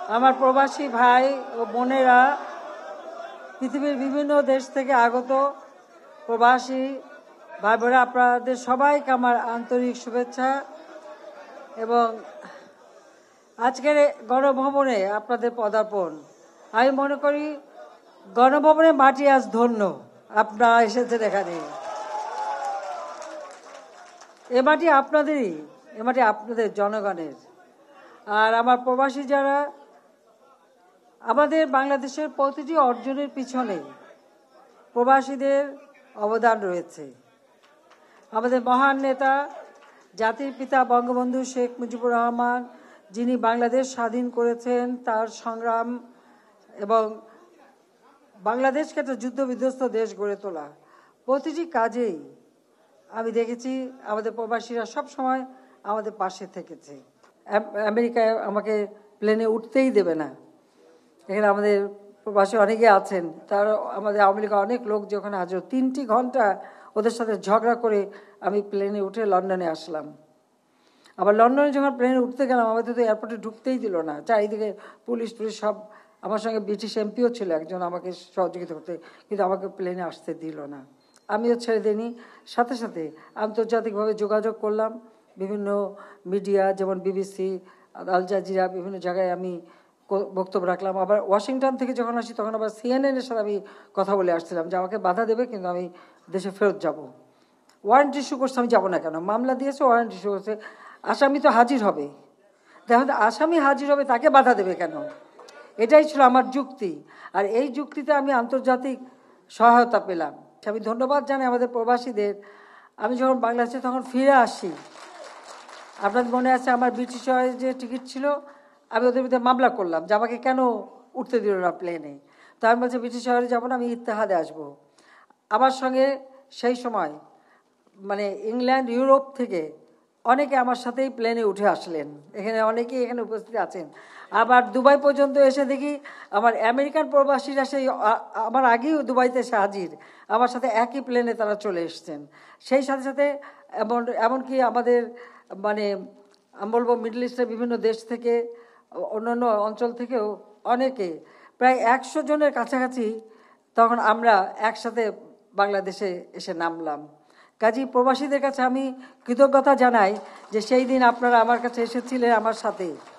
আমার প্রবাসী ভাই ও বোনেরা, পৃথিবীর বিভিন্ন দেশ থেকে আগত প্রবাসী ভাই বোনেরা, আপনাদের সবাইকে আমার আন্তরিক শুভেচ্ছা। এবং আজকের গণভবনে আপনাদের পদার্পণ, আমি মনে করি গণভবনের মাটি আজ ধন্য। আপনারা এসেছেন এখানে, এ মাটি আপনাদেরই, এ মাটি আপনাদের জনগণের। আর আমার প্রবাসী যারা, আমাদের বাংলাদেশের প্রতিটি অর্জনের পিছনে প্রবাসীদের অবদান রয়েছে। আমাদের মহান নেতা, জাতির পিতা বঙ্গবন্ধু শেখ মুজিবুর রহমান, যিনি বাংলাদেশ স্বাধীন করেছেন, তার সংগ্রাম এবং বাংলাদেশকে একটা যুদ্ধ বিধ্বস্ত দেশ গড়ে তোলা, প্রতিটি কাজেই আমি দেখেছি আমাদের প্রবাসীরা সব সময় আমাদের পাশে থেকেছে। আমেরিকায় আমাকে প্লেনে উঠতেই দেবে না। এখানে আমাদের প্রবাসী অনেকে আছেন, তার আমাদের আওয়ামী লীগের অনেক লোক যখন হাজির, 3 ঘন্টা ওদের সাথে ঝগড়া করে আমি প্লেনে উঠে লন্ডনে আসলাম। আবার লন্ডনে যখন প্লেনে উঠতে গেলাম, আমাদের তো এয়ারপোর্টে ঢুকতেই দিল না। চারিদিকে পুলিশ সব, আমার সঙ্গে ব্রিটিশ এমপিও ছিল একজন আমাকে সহযোগিতা করতে, কিন্তু আমাকে প্লেনে আসতে দিল না। আমিও ছেড়ে দিইনি, সাথে সাথে আন্তর্জাতিকভাবে যোগাযোগ করলাম। বিভিন্ন মিডিয়া যেমন বিবিসি, আল জাজিরা, বিভিন্ন জায়গায় আমি বক্তব্য রাখলাম। আবার ওয়াশিংটন থেকে যখন আসি তখন আবার সিএনএনের সাথে আমি কথা বলে আসছিলাম যে আমাকে বাধা দেবে, কিন্তু আমি দেশে ফেরত যাব। ওয়ারেন্ট ইস্যু করছে, আমি যাবো না কেন? মামলা দিয়েছে, ওয়ারেন্ট ইস্যু করছে, আসামি তো হাজির হবে। দেখো, আসামি হাজির হবে, তাকে বাধা দেবে কেন? এটাই ছিল আমার যুক্তি। আর এই যুক্তিতে আমি আন্তর্জাতিক সহায়তা পেলাম। আমি ধন্যবাদ জানাই আমাদের প্রবাসীদের। আমি যখন বাংলাদেশে তখন ফিরে আসি, আপনাদের মনে আছে আমার ব্রিটিশ যে টিকিট ছিল, আমি ওদের মধ্যে মামলা করলাম যে আমাকে কেন উঠতে দিল না প্লেনে। তো আমি বলছি ব্রিটিশ শহরে যাবো না, আমি ইত্তেহাদে আসবো। আমার সঙ্গে সেই সময় মানে ইংল্যান্ড, ইউরোপ থেকে অনেকে আমার সাথেই প্লেনে উঠে আসলেন। এখানে অনেকেই এখানে উপস্থিত আছেন। আবার দুবাই পর্যন্ত এসে দেখি আমার আমেরিকান প্রবাসীরা সেই আমার আগেই দুবাইতে এসে হাজির, আমার সাথে একই প্লেনে তারা চলে এসছেন। সেই সাথে সাথে এমনকি আমাদের মানে আমি বলবো মিডল ইস্টের বিভিন্ন দেশ থেকে, অন্যান্য অঞ্চল থেকেও অনেকে, প্রায় 100 জনের কাছাকাছি তখন আমরা একসাথে বাংলাদেশে এসে নামলাম। কাজী প্রবাসীদের কাছে আমি কৃতজ্ঞতা জানাই যে সেই দিন আপনারা আমার কাছে এসেছিলেন আমার সাথে।